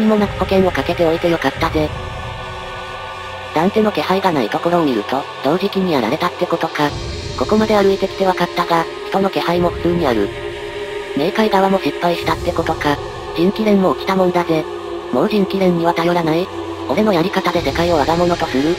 にもなく保険をかけておいてよかったぜ。ダンテの気配がないところを見ると、同時期にやられたってことか。ここまで歩いてきて分かったが、人の気配も普通にある。冥界側も失敗したってことか。人気連も落ちたもんだぜ。もう人気連には頼らない？俺のやり方で世界を我が物とする？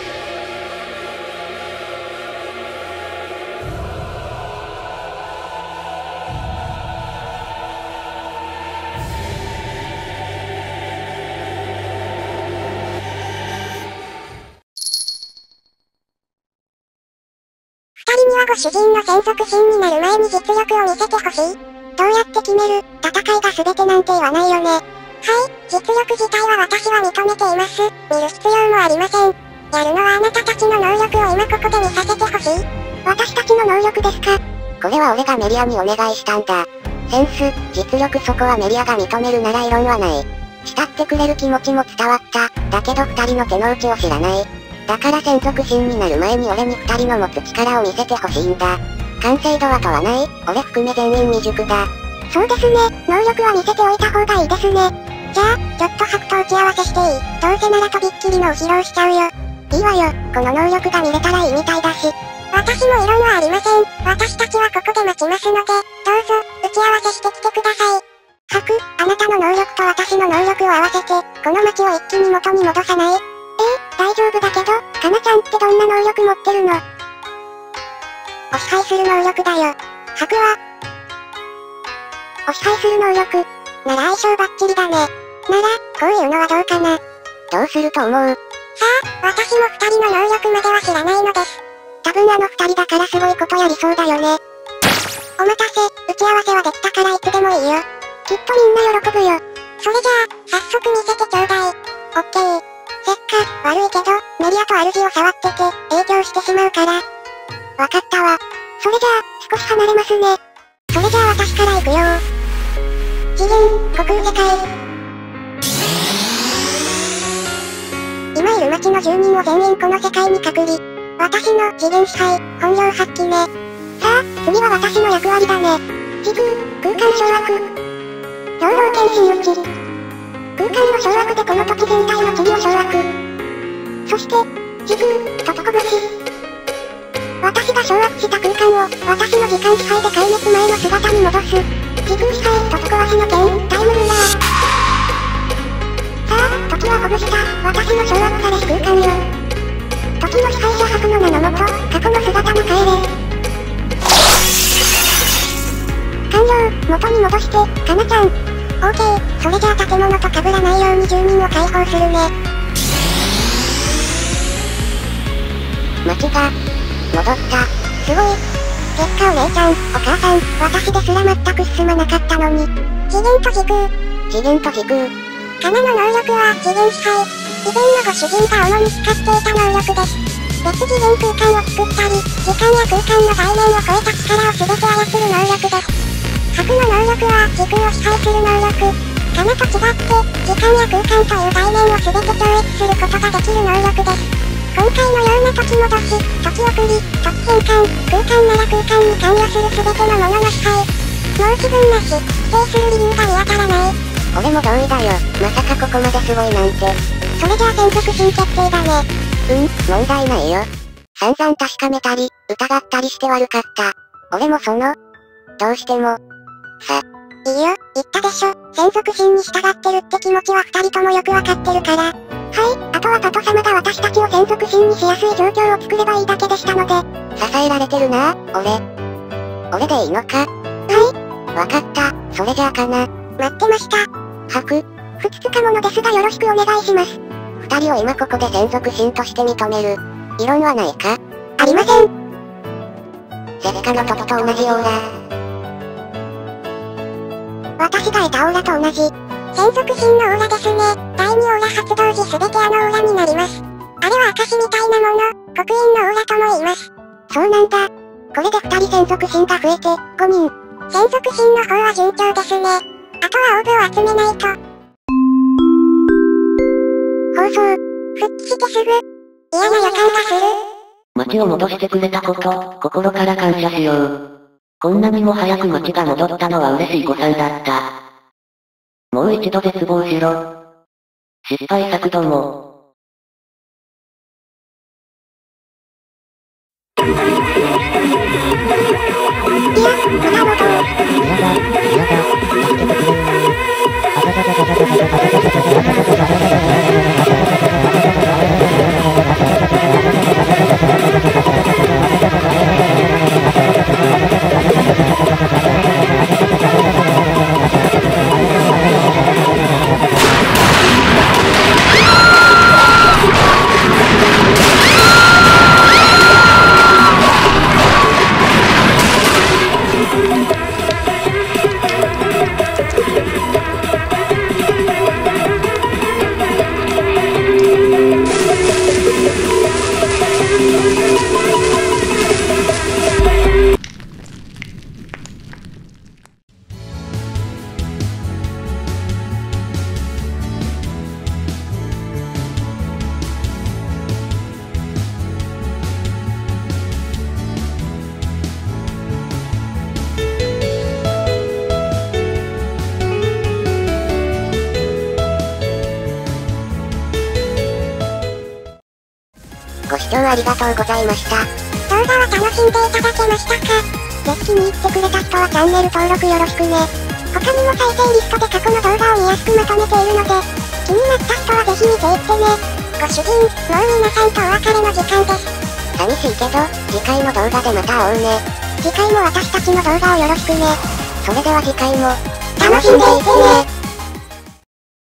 二人にはご主人の専属神になる前に実力を見せてほしい。どうやって決める？戦いが全てなんて言わないよね。はい、実力自体は私は認めています。見る必要もありません。やるのはあなたたちの能力を今ここで見させてほしい。私たちの能力ですか？ これは俺がメリアにお願いしたんだ。センス、実力そこはメリアが認めるなら異論はない。慕ってくれる気持ちも伝わった。だけど二人の手の内を知らない。だから専属神になる前に俺に二人の持つ力を見せてほしいんだ。完成度は問わない。俺含め全員未熟だ。 そうですね、能力は見せておいた方がいいですね。じゃあ、ちょっと白と打ち合わせしていい？どうせならとびっきりのを披露しちゃうよ。いいわよ、この能力が見れたらいいみたいだし。私も異論はありません。私たちはここで待ちますので、どうぞ、打ち合わせしてきてください。白、あなたの能力と私の能力を合わせて、この街を一気に元に戻さない？大丈夫だけど、かなちゃんってどんな能力持ってるの？お支配する能力だよ。白はお支配する能力。なら相性バッチリだね。なら、こういうのはどうかな。 どうすると思う？ さあ、私も二人の能力までは知らないのです。多分あの二人だからすごいことやりそうだよね。お待たせ、打ち合わせはできたからいつでもいいよ。きっとみんな喜ぶよ。それじゃあ、早速見せてちょうだい。オッケー。せっか、悪いけど、メリアと主を触ってて、影響してしまうから。わかったわ。それじゃあ、少し離れますね。それじゃあ私から行くよ。次元、虚空世界。今いる町の住人を全員この世界に隔離。私の次元支配、本領発揮ね。さあ、次は私の役割だね。時空、空間掌握。養老剣心打ち。空間の掌握でこの時全体の地理を掌握。そして、時空、ととこぶし。私が掌握した空間を、私の時間支配で壊滅前の姿に戻す。時空支配、とと壊しの剣、タイムルーラー。さあ、時はほぐした、私の掌握されし空間よ。時の支配者白の名のもと、過去の姿に帰れ。完了、元に戻して、かなちゃん。オーケー、それじゃあ建物と被らないように住人を解放するね。 街が、戻った。 すごい。結果お姉ちゃん、お母さん、私ですら全く進まなかったのに。次元と時空。 次元と時空。 カナの能力は次元支配。以前のご主人が主に使っていた能力です。別次元空間を作ったり、時間や空間の概念を超えた力を全て操る能力です。白の能力は時空を支配する能力。カナと違って、時間や空間という概念を全て超越することができる能力です。今回のような時戻し、時送り、時変換、空間なら空間に関与する全てのものの支配。申し分なし、否定する理由が見当たらない。 俺も同意だよ。まさかここまですごいなんて。 それじゃあ専属神決定だね。 問題ないよ。散々確かめたり、疑ったりして悪かった。俺もどうしても。 いいよ、言ったでしょ。専属神に従ってるって気持ちは二人ともよくわかってるから。はい、あとはパト様が私たちを専属神にしやすい状況を作ればいいだけでしたので。 支えられてるな、俺でいいのか？ はい。 わかった、それじゃあかな。 待ってました。 白。 ふつつかものですがよろしくお願いします。 二人を今ここで専属神として認める。異論はないか？ ありません。 セスカのトトと同じオーラ。 私が得たオーラと同じ。専属神のオーラですね。第2オーラ発動時全てあのオーラになります。あれは証みたいなもの、刻印のオーラとも言います。そうなんだ。これで2人専属神が増えて、5人。専属神の方は順調ですね。あとはオーブを集めないと。放送。復帰してすぐ。嫌な予感がする。 街を戻してくれたこと、心から感謝しよう。こんなにも早く街が戻ったのは嬉しい誤算だった。もう一度絶望しろ。 失敗作ども。 いや、胸元。 ご視聴ありがとうございました。 動画は楽しんでいただけましたか？ぜひ気に入ってくれた人はチャンネル登録よろしくね。他にも再生リストで過去の動画を見やすくまとめているので、気になった人はぜひ見ていってね。ご主人、もう皆さんとお別れの時間です。 寂しいけど、次回の動画でまた会おうね。 次回も私たちの動画をよろしくね。 それでは次回も、 楽しんでいってね。